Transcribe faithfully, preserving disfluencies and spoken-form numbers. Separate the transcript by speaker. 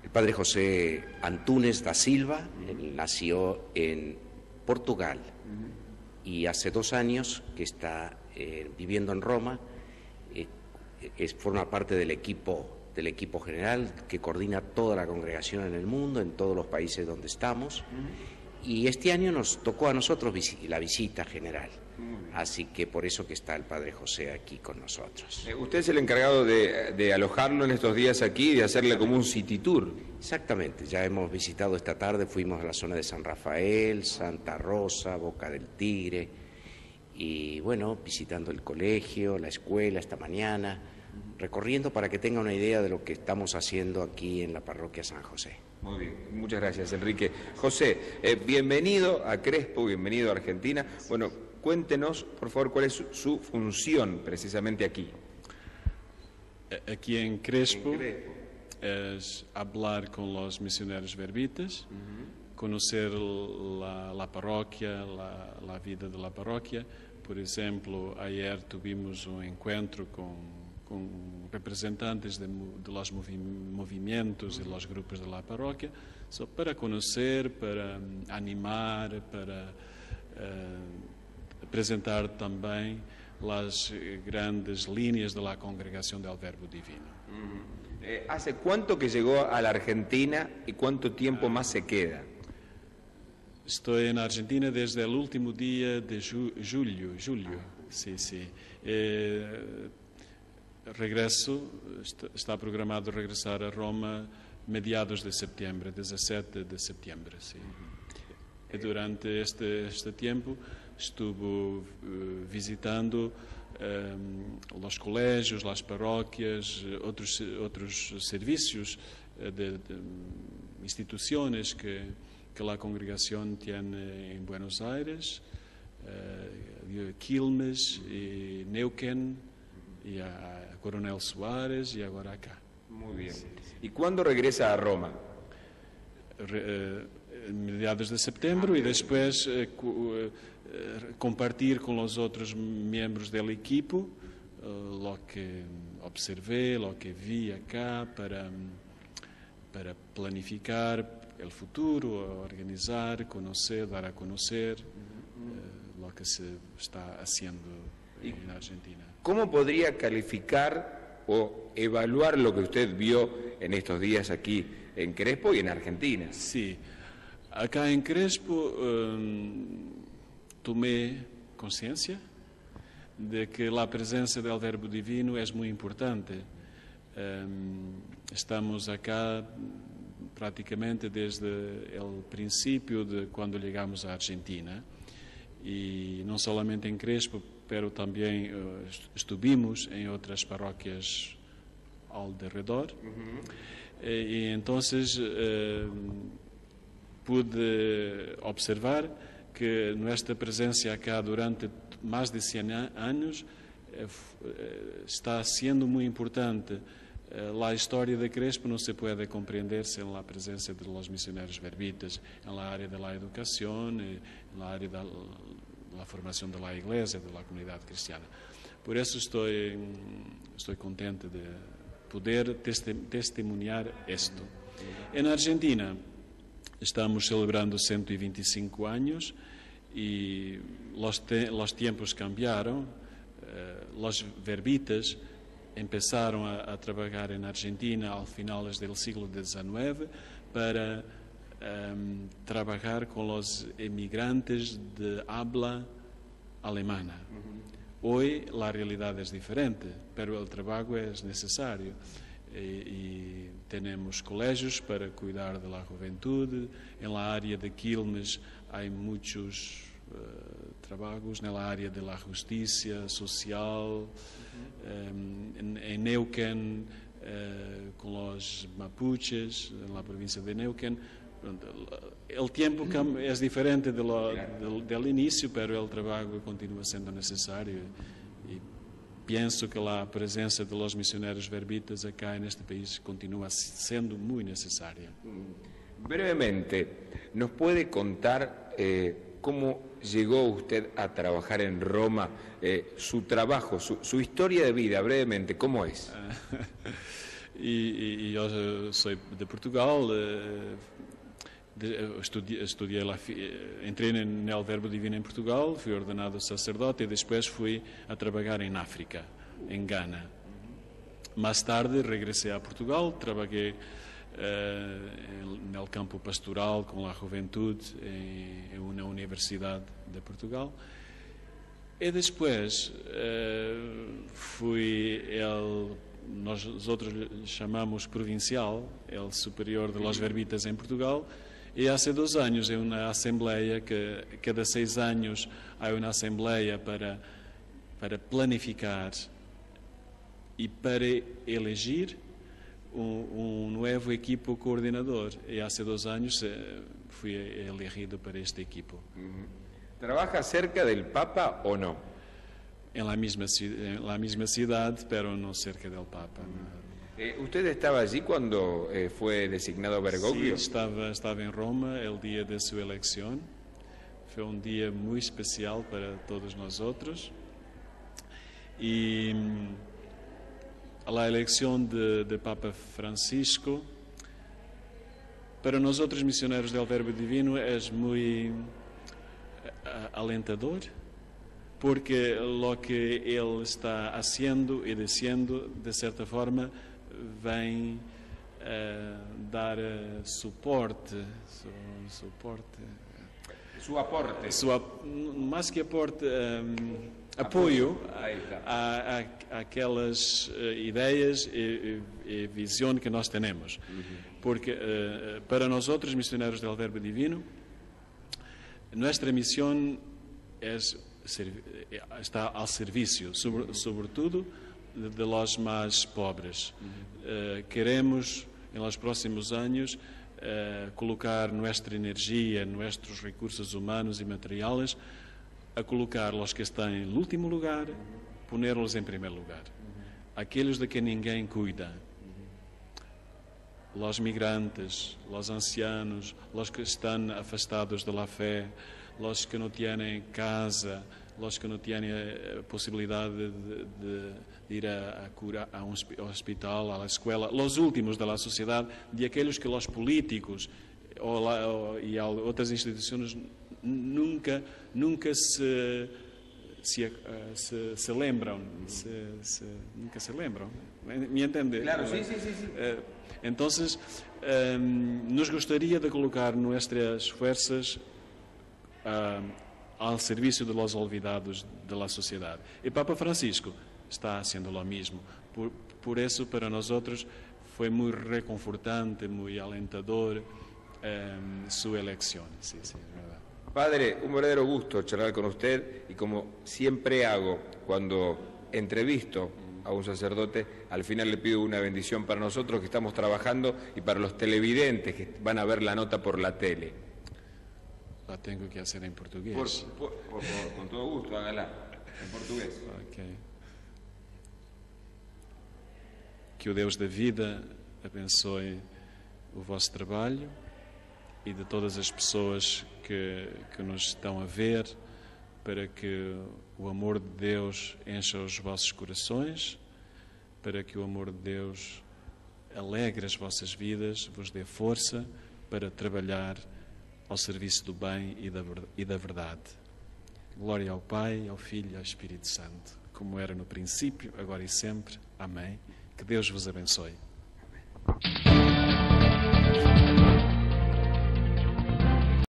Speaker 1: El padre José Antunes da Silva uh-huh. nació en Portugal uh-huh. y hace dos años que está eh, viviendo en Roma, eh, es, forma parte del equipo, del equipo general que coordina toda la congregación en el mundo, en todos los países donde estamos, uh-huh. y este año nos tocó a nosotros la visita general. Así que por eso que está el padre José aquí con nosotros.
Speaker 2: Eh, usted es el encargado de, de alojarlo en estos días aquí y de hacerle como un city tour.
Speaker 1: Exactamente, ya hemos visitado esta tarde, fuimos a la zona de San Rafael, Santa Rosa, Boca del Tigre, y bueno, visitando el colegio, la escuela esta mañana, recorriendo para que tenga una idea de lo que estamos haciendo aquí en la parroquia San José.
Speaker 2: Muy bien, muchas gracias, Enrique. José, eh, bienvenido a Crespo, bienvenido a Argentina. Bueno, cuéntenos, por favor, cuál es su, su función precisamente aquí.
Speaker 3: Aquí en Crespo, en Crespo. Es hablar con los misioneros verbitas, uh-huh. conocer la, la parroquia, la, la vida de la parroquia. Por ejemplo, ayer tuvimos un encuentro con, con representantes de, de los movi movimientos y los grupos de la parroquia, so, para conocer, para um, animar, para uh, apresentar também las grandes líneas de la congregación del Verbo Divino.
Speaker 2: Uh-huh. eh, ¿Hace cuánto que llegó a la Argentina y cuánto tiempo más se queda?
Speaker 3: Estoy en Argentina desde el último día de ju julio, julio, sí, sí. Eh, regreso, está, está programado regresar a Roma mediados de septiembre, diecisiete de septiembre, sí. Y durante este, este tiempo estuve uh, visitando um, los colegios, las parroquias, otros, otros servicios uh, de, de instituciones que que la congregación tiene en Buenos Aires, uh, Quilmes, y Neuquén, y a Coronel Suárez, y ahora acá.
Speaker 2: Muy bien. Sí, sí. ¿Y cuándo regresa a Roma?
Speaker 3: Re, uh, mediados de septiembre, y después uh, uh, compartir con los otros miembros del equipo uh, lo que observé, lo que vi acá, para, para planificar el futuro, organizar, conocer, dar a conocer uh, lo que se está haciendo en Argentina.
Speaker 2: ¿Cómo podría calificar o evaluar lo que usted vio en estos días aquí en Crespo y en Argentina?
Speaker 3: Sí, acá en Crespo um, tomé conciencia de que la presencia del Verbo Divino es muy importante. Um, estamos acá prácticamente desde el principio de cuando llegamos a Argentina, y no solamente en Crespo, pero también uh, estuvimos en otras parroquias alrededor. Uh-huh. eh, y entonces eh, pude observar que nuestra presencia acá durante más de cien años eh, eh, está siendo muy importante. La historia de Crespo no se puede comprender sin la presencia de los misioneros verbitas en la área de la educación, en la área de la, la formación de la iglesia, de la comunidad cristiana. Por eso estoy, estoy contento de poder testi testimoniar esto. En Argentina estamos celebrando ciento veinticinco años y los, te los tiempos cambiaron. Eh, los verbitas empezaron a, a trabajar en Argentina a finales del siglo diecinueve para um, trabajar con los emigrantes de habla alemana. Uh-huh. Hoy la realidad es diferente, pero el trabajo es necesario. Y, y tenemos colegios para cuidar de la juventud. En la área de Quilmes hay muchos uh, trabajos en la área de la justicia social. Um, en, en Neuquén, uh, con los mapuches, en la provincia de Neuquén. El tiempo es diferente de lo, del, del inicio, pero el trabajo continúa siendo necesario. Y pienso que la presencia de los misioneros verbitas acá en este país continúa siendo muy necesaria.
Speaker 2: Brevemente, ¿nos puede contar eh, cómo llegó usted a trabajar en Roma, eh, su trabajo, su, su historia de vida, brevemente, cómo es?
Speaker 3: E, e eu sou de Portugal, de, estudi, estudei lá, entrei no Verbo Divino em Portugal, fui ordenado sacerdote e depois fui a trabalhar em África, em Ghana. Mais tarde regressei a Portugal, trabalhei uh, no campo pastoral com a juventude em, em uma universidade de Portugal. E depois uh, fui el, nós outros chamamos provincial, el superior de los verbitas em Portugal, e há dois anos é uma assembleia que cada seis anos há uma assembleia para para planificar e para eleger um, um novo equipo coordenador. E há dois anos fui elegido para este equipo.
Speaker 2: ¿Trabaja cerca del Papa o no?
Speaker 3: En la misma, en la misma ciudad, pero no cerca del Papa.
Speaker 2: Eh, ¿Usted estaba allí cuando eh, fue designado Bergoglio?
Speaker 3: Sí, estaba, estaba en Roma el día de su elección. Fue un día muy especial para todos nosotros. Y la elección de, de Papa Francisco, para nosotros misioneros del Verbo Divino, es muy alentador, porque lo que él está haciendo y diciendo, de certa forma, vem uh, dar uh, suporte, su, suporte,
Speaker 2: su aporte,
Speaker 3: su, mais que aporte, um, apoio a, a, a aquelas uh, ideias e, e, e visão que nós temos, uhum. Porque uh, para nós outros missionários do Verbo Divino, nossa missão é, está ao serviço, sobre, sobretudo, de, de los mais pobres. Uh, queremos, nos próximos anos, uh, colocar nossa energia, nossos recursos humanos e materiais, a colocar os que estão em último lugar, ponerlos em primeiro lugar. Aqueles de que ninguém cuida. Os migrantes, os ancianos, os que estão afastados da fé, os que não têm casa, os que não têm a possibilidade de, de, de ir a, a, cura, a um hospital, à escola, os últimos da sociedade, de aqueles que os políticos ou, ou, e outras instituições nunca, nunca se, se, se, se lembram, se, se, nunca se lembram, me entende?
Speaker 2: Claro, sim, sim, sim. sim.
Speaker 3: Então, um, nos gostaria de colocar nossas forças uh, ao serviço de los olvidados da sociedade. E Papa Francisco está fazendo o mesmo. Por, por isso, para nós outros, foi muito reconfortante, muito alentador um, sua eleição. Sí, sí, es verdad.
Speaker 2: Padre, un verdadero gusto charlar con usted y como siempre hago cuando entrevisto a un sacerdote, al final le pido una bendición para nosotros que estamos trabajando y para los televidentes que van a ver la nota por la tele.
Speaker 3: La tengo que hacer en portugués.
Speaker 2: Por, por, por, por, con todo gusto, hágala en portugués.
Speaker 3: Okay. Que o Deus da vida abençoe o vosso trabalho e de todas as pessoas que, que nos estão a ver, para que o amor de Deus encha os vossos corações, para que o amor de Deus alegre as vossas vidas, vos dê força para trabalhar ao serviço do bem e da, e da verdade. Glória ao Pai, ao Filho e ao Espírito Santo, como era no princípio, agora e sempre. Amém. Que Deus vos abençoe.